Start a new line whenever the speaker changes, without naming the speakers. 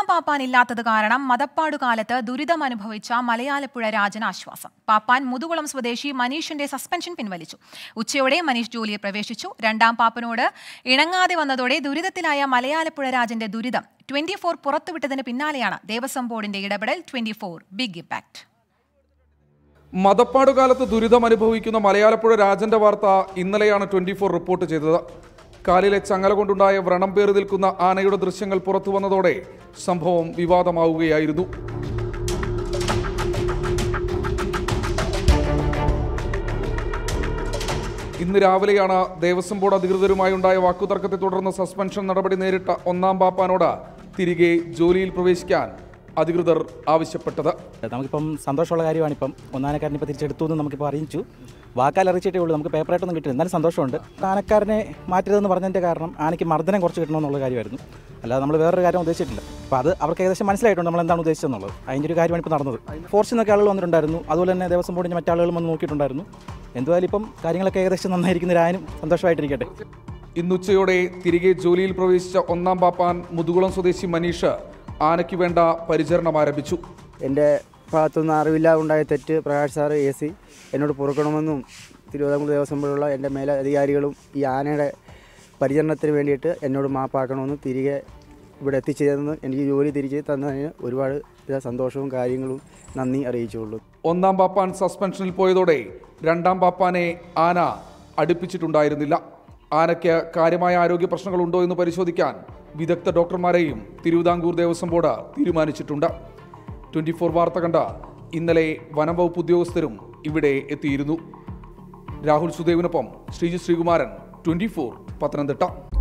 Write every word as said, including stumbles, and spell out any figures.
പാപ്പാൻ ഇല്ലാത്തത് കാരണം മദപ്പാടുകാലത്ത് ദുരിതമനുഭവിച്ച മലയാലപ്പുഴ രാജന് ആശ്വാസം. പാപ്പാൻ മുതുകുളം സ്വദേശി മനീഷിന്റെ സസ്പെൻഷൻ പിൻവലിച്ചു. ഉച്ചയോടെ മനീഷ് ജോലിയിൽ പ്രവേശിച്ചു. രണ്ടാം പാപ്പനോട് ഇണങ്ങാതെ വന്നതോടെ ദുരിതത്തിലായ മലയാലപ്പുഴ രാജന്റെ ദുരിതം ട്വന്റി ഫോർ പുറത്തുവിട്ടതിന് പിന്നാലെയാണ് ദേവസ്വം ബോർഡിന്റെ ഇടപെടൽ. Twenty four big impact.
മദപ്പാടുകാലത്ത് ദുരിതം അനുഭവിക്കുന്ന മലയാലപ്പുഴ രാജന്റെ വാർത്ത ഇന്നലെയാണ് ട്വന്റി ഫോർ റിപ്പോർട്ട് ചെയ്തത്. കാലിലെ ചങ്ങല കൊണ്ടുണ്ടായ വ്രണം പേറി നിൽക്കുന്ന ആനയുടെ ദൃശ്യങ്ങൾ പുറത്തു വന്നതോടെ സംഭവം വിവാദമാവുകയായിരുന്നു. ഇന്ന് രാവിലെയാണ് ദേവസ്വം ബോർഡ് അധികൃതരുമായി ഉണ്ടായ വാക്കുതർക്കത്തെ തുടർന്ന് സസ്പെൻഷൻ നടപടി നേരിട്ട ഒന്നാം പാപ്പാനോട് തിരികെ ജോലിയിൽ പ്രവേശിക്കാൻ അധികൃതർ ആവശ്യപ്പെട്ടത്.
നമുക്കിപ്പം സന്തോഷമുള്ള കാര്യമാണ്. ഇപ്പം ഒന്നാനക്കാരനെ ഇപ്പോൾ തിരിച്ചെടുത്തു എന്ന് നമുക്കിപ്പോൾ അറിയിച്ചു. വാക്കാൽ അറിയിച്ചിട്ടേ ഉള്ളൂ, നമുക്ക് പേപ്പറായിട്ടൊന്നും കിട്ടില്ല. എന്നാലും സന്തോഷമുണ്ട്. ആനക്കാരനെ മാറ്റരുതെന്ന് പറഞ്ഞതിൻ്റെ കാരണം ആനയ്ക്ക് മർദ്ദനം കുറച്ച് കിട്ടണമെന്നുള്ള കാര്യമായിരുന്നു, അല്ലാതെ നമ്മൾ വേറൊരു കാര്യം ഉദ്ദേശിച്ചിട്ടില്ല. അപ്പോൾ അത് അവർക്ക് ഏകദേശം മനസ്സിലായിട്ടുണ്ട് നമ്മൾ എന്താണ് ഉദ്ദേശിച്ചതെന്നുള്ളത്. അതിൻ്റെ ഒരു കാര്യമാണ് ഇപ്പോൾ നടന്നത്. ഫോർസിൽ നിന്നൊക്കെ ആളുകൾ വന്നിട്ടുണ്ടായിരുന്നു, അതുപോലെ തന്നെ ദേവസ്വം ബോർഡിൻ്റെ മറ്റാളുകളും വന്ന് നോക്കിയിട്ടുണ്ടായിരുന്നു. എന്തുവായാലും ഇപ്പം കാര്യങ്ങളൊക്കെ ഏകദേശം നന്നായിരിക്കുന്ന രാനും സന്തോഷമായിട്ടിരിക്കട്ടെ.
ഇന്നുച്ചയോടെ തിരികെ ജോലിയിൽ പ്രവേശിച്ച ഒന്നാം പാപ്പാൻ മുതുകുളം സ്വദേശി മനീഷ് ആനയ്ക്ക് വേണ്ട പരിചരണം ആരംഭിച്ചു.
എൻ്റെ ഭാഗത്തുനിന്ന് അറിവില്ലാതെ ഉണ്ടായ തെറ്റ് പ്രകാശ് സാറ് എ സി എന്നോട് പൊറുക്കണമെന്നും തിരുവിതാംകൂർ ദേവസ്വം ബോർഡുള്ള എൻ്റെ മേലധികാരികളും ഈ ആനയുടെ പരിചരണത്തിന് വേണ്ടിയിട്ട് എന്നോട് മാപ്പാക്കണമെന്നും തിരികെ ഇവിടെ എത്തിച്ചേർന്ന് എനിക്ക് ജോലി തിരിച്ച് തന്നതിന് ഒരുപാട് സന്തോഷവും കാര്യങ്ങളും നന്ദി അറിയിച്ചുള്ളൂ.
ഒന്നാം പാപ്പാൻ സസ്പെൻഷനിൽ പോയതോടെ രണ്ടാം പാപ്പാനെ ആന അടുപ്പിച്ചിട്ടുണ്ടായിരുന്നില്ല. ആനയ്ക്ക് കാര്യമായ ആരോഗ്യ പ്രശ്നങ്ങളുണ്ടോ എന്ന് പരിശോധിക്കാൻ വിദഗ്ധ ഡോക്ടർമാരെയും തിരുവിതാംകൂർ ദേവസ്വം ബോർഡ് തീരുമാനിച്ചിട്ടുണ്ട്. ട്വന്റി ഫോർ വാർത്ത കണ്ട ഇന്നലെ വനം വകുപ്പ് ഉദ്യോഗസ്ഥരും ഇവിടെ എത്തിയിരുന്നു. രാഹുൽ സുദേവിനൊപ്പം ശ്രീജി ശ്രീകുമാരൻ, ട്വന്റി ഫോർ പത്തനംതിട്ട.